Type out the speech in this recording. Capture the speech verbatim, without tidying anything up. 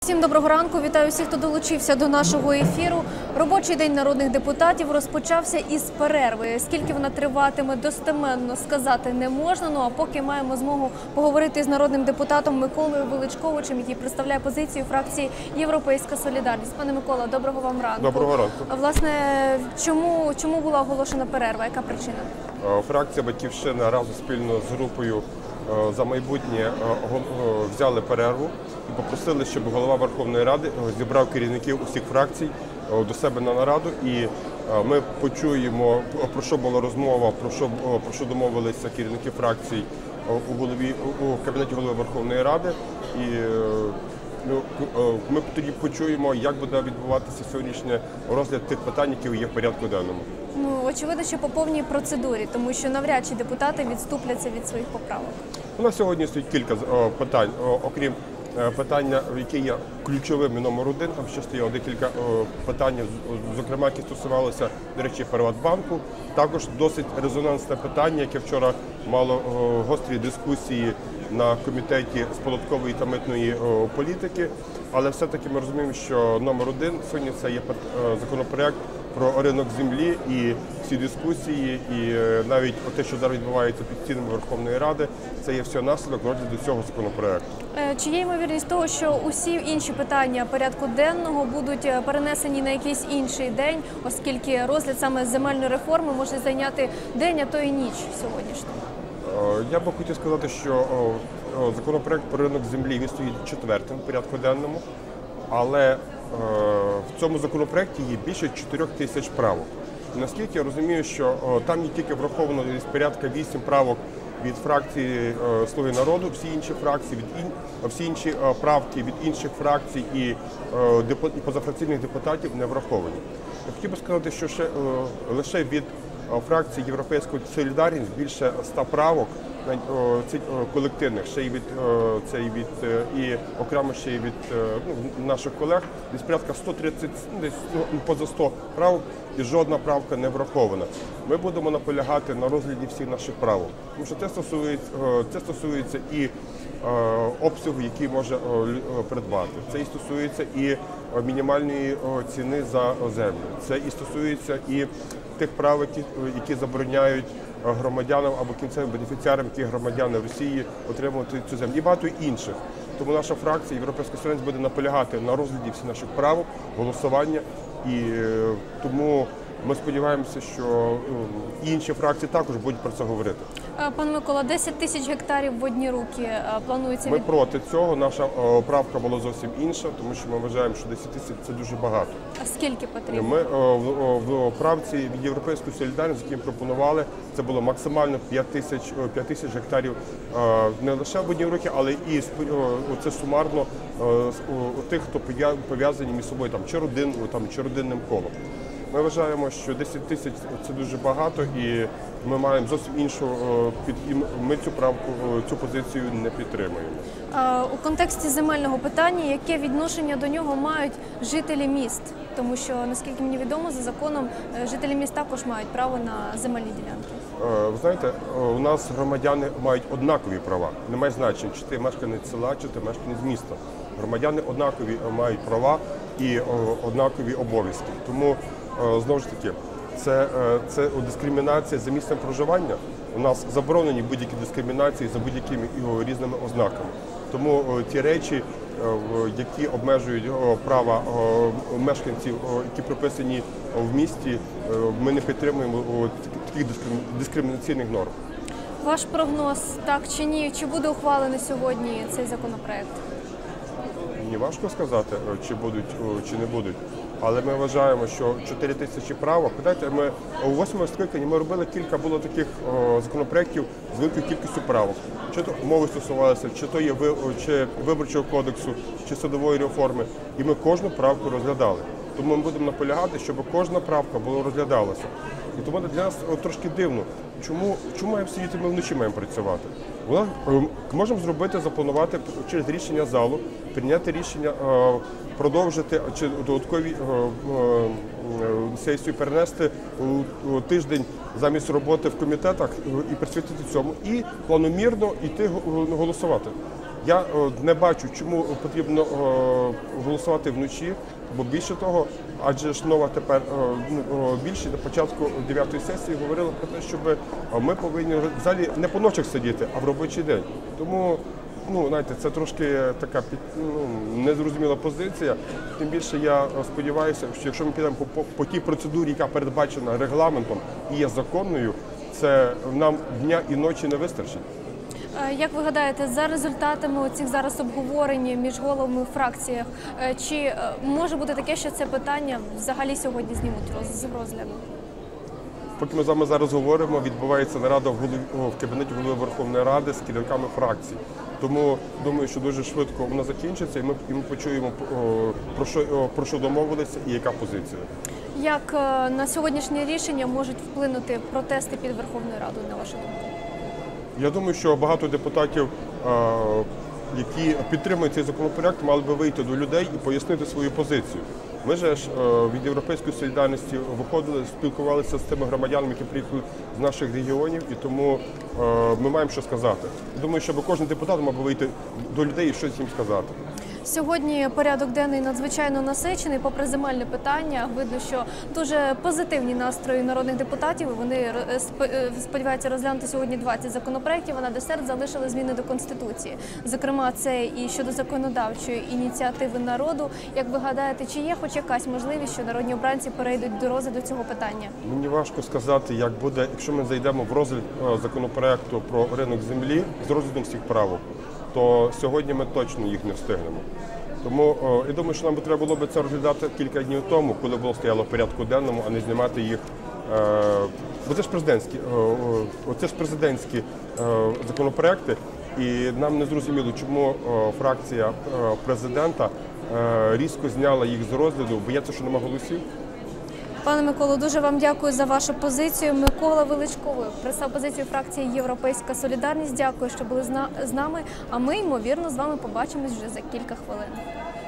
Всім доброго ранку. Вітаю всіх, хто долучився до нашого ефіру. Робочий день народних депутатів розпочався із перерви. Скільки вона триватиме, достеменно сказати не можна. Ну а поки маємо змогу поговорити з народним депутатом Миколою Величковичем, який представляє позицію фракції «Європейська солідарність». Пане Микола, доброго вам ранку. Доброго ранку. Власне, чому, чому була оголошена перерва? Яка причина? Фракція «Батьківщина» разом спільно з групою «За майбутнє» взяли перерву і попросили, щоб голова Верховної Ради зібрав керівників усіх фракцій до себе на нараду. І ми почуємо, про що була розмова, про що, про що домовилися керівники фракцій у, голові, у кабінеті голови Верховної Ради. І ну, ми тоді почуємо, як буде відбуватися сьогоднішній розгляд тих питань, які є в порядку денному. Ну, очевидно, що по повній процедурі, тому що навряд чи депутати відступляться від своїх поправок. У нас сьогодні стоїть кілька питань, окрім питання, яке є ключовим і номер один, там ще стояло декілька питань, зокрема, які стосувалися, до речі, Приватбанку. Також досить резонансне питання, яке вчора мало гострі дискусії на комітеті з податкової та митної політики. Але все-таки ми розуміємо, що номер один сьогодні це є законопроект про ринок землі, і всі дискусії, і навіть те, що зараз відбувається під стінами Верховної Ради, це є все наслідок розгляду цього законопроекту. Чи є ймовірність того, що усі інші питання порядку денного будуть перенесені на якийсь інший день, оскільки розгляд саме земельної реформи може зайняти день, а то і ніч сьогоднішню? Я би хотів сказати, що законопроект про ринок землі він стоїть четвертим в порядку денному, але в цьому законопроекті є більше чотирьох тисяч правок. І наскільки я розумію, що там не тільки враховано десь порядка вісім правок від фракції «Слуги народу», всі інші фракції, від ін... всі інші правки від інших фракцій і, депо... і позафракційних депутатів не враховані. Я хотів би сказати, що ще лише від фракції «Європейська солідарність» більше ста правок колективних, ще й від, це і від, і окремо ще й від ну, наших колег, десь порядка сто тридцять, десь ну, поза сто правок, і жодна правка не врахована. Ми будемо наполягати на розгляді всіх наших правок, тому що це стосується, це стосується і обсягу, який може придбати. Це і стосується і мінімальної ціни за землю. Це і стосується і тих прав, які, які забороняють громадянам або кінцевим бенефіціарам, які громадяни Росії, отримувати цю землю. І багато інших. Тому наша фракція «Європейська солідарність» буде наполягати на розгляді всіх наших правок, голосування. І тому ми сподіваємося, що інші фракції також будуть про це говорити. Пане Микола, десять тисяч гектарів в одні руки планується? Ми проти цього. Наша правка була зовсім інша, тому що ми вважаємо, що десять тисяч – це дуже багато. А скільки потрібно? Ми в правці від «Європейської солідарності», які пропонували, це було максимально п'ять тисяч гектарів не лише в одні руки, але і це сумарно тих, хто пов'язані між собою там, чи, родин, там, чи родинним колом. Ми вважаємо, що десять тисяч – це дуже багато, і ми маємо зовсім іншу, ми цю правку, цю позицію не підтримуємо. У контексті земельного питання, яке відношення до нього мають жителі міст? Тому що, наскільки мені відомо, за законом жителі міст також мають право на земельні ділянки. Ви знаєте, у нас громадяни мають однакові права. Немає значення, чи ти мешканець села, чи ти мешканець міста. Громадяни однакові мають права і однакові обов'язки. Тому, знову ж таки, це, це дискримінація за місцем проживання. У нас заборонені будь-які дискримінації за будь-якими різними ознаками. Тому ті речі, які обмежують права мешканців, які прописані в місті, ми не підтримуємо таких дискримінаційних норм. Ваш прогноз, так чи ні? Чи буде ухвалений сьогодні цей законопроект? Мені важко сказати, чи будуть, чи не будуть. Але ми вважаємо, що чотири тисячі правок. Знаєте, ми у восьмому скликанні ми робили кілька було таких о, законопроєктів з великою кількістю правок. Чи то мови стосувалися, чи то є ви, чи виборчого кодексу, чи судової реформи. І ми кожну правку розглядали. Тому ми будемо наполягати, щоб кожна правка була розглядалася. І тому для нас о, трошки дивно, чому, чому маємо сидіти, ми вночі маємо працювати. Вона, можемо зробити, запланувати через рішення залу, прийняти рішення, продовжити чи додаткові сесію перенести у тиждень замість роботи в комітетах і присвятити цьому, і планомірно йти голосувати. Я о, не бачу, чому потрібно о, голосувати вночі, бо більше того, адже ж нова тепер о, о, більше на початку дев'ятої сесії говорили про те, щоб ми повинні в залі не по ночах сидіти, а в робочий день. Тому, ну, знаєте, це трошки така ну, незрозуміла позиція. Тим більше я сподіваюся, що якщо ми підемо по, по, по тій процедурі, яка передбачена регламентом і є законною, це нам дня і ночі не вистачить. Як ви гадаєте, за результатами цих зараз обговорень між головами фракцій, чи може бути таке, що це питання взагалі сьогодні знімуть з розгляду? Поки ми з вами зараз говоримо, відбувається нарада в, голові, в кабінеті голови Верховної Ради з керівниками фракцій. Тому думаю, що дуже швидко вона закінчиться, і ми, і ми почуємо, про що, про що домовилися і яка позиція. Як на сьогоднішнє рішення можуть вплинути протести під Верховною Радою, на вашу думку? Я думаю, що багато депутатів, які підтримують цей законопроект, мали би вийти до людей і пояснити свою позицію. Ми ж від Європейської солідарності виходили, спілкувалися з тими громадянами, які приїхали з наших регіонів, і тому ми маємо що сказати. Думаю, що кожен депутат мав би вийти до людей і щось їм сказати. Сьогодні порядок денний надзвичайно насичений, попри земельне питання. Видно, що дуже позитивні настрої народних депутатів. Вони сподіваються розглянути сьогодні двадцять законопроєктів, а на десерт залишили зміни до Конституції. Зокрема, це і щодо законодавчої ініціативи народу. Як ви гадаєте, чи є хоч якась можливість, що народні обранці перейдуть до розгляду цього питання? Мені важко сказати, як буде, якщо ми зайдемо в розгляд законопроекту про ринок землі з розглядом всіх правок, то сьогодні ми точно їх не встигнемо. Тому о, я думаю, що нам треба було б це розглядати кілька днів тому, коли було стояло в порядку денному, а не знімати їх. Е, бо це ж президентські, о, це ж президентські е, законопроекти, і нам не зрозуміло, чому о, фракція о, президента е, різко зняла їх з розгляду, бояться, що немає голосів. Пане Миколо, дуже вам дякую за вашу позицію. Микола Величковий представив позицію фракції «Європейська солідарність». Дякую, що були з нами, а ми, ймовірно, з вами побачимось вже за кілька хвилин.